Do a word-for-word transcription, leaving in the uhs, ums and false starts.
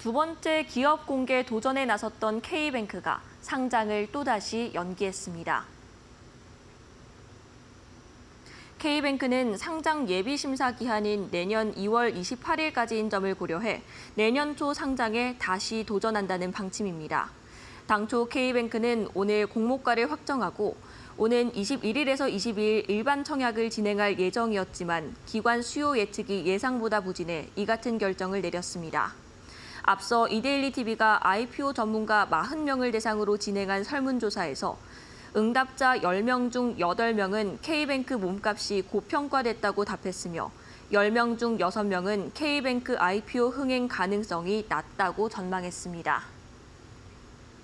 두 번째 기업 공개 도전에 나섰던 K뱅크가 상장을 또다시 연기했습니다. K뱅크는 상장 예비 심사 기한인 내년 이월 이십팔일까지인 점을 고려해 내년 초 상장에 다시 도전한다는 방침입니다. 당초 K뱅크는 오늘 공모가를 확정하고 오는 이십일일에서 이십이일 일반 청약을 진행할 예정이었지만 기관 수요 예측이 예상보다 부진해 이 같은 결정을 내렸습니다. 앞서 이데일리 티비가 아이피오 전문가 사십 명을 대상으로 진행한 설문조사에서 응답자 열 명 중 여덟 명은 K뱅크 몸값이 고평가됐다고 답했으며 열 명 중 여섯 명은 K뱅크 아이피오 흥행 가능성이 낮다고 전망했습니다.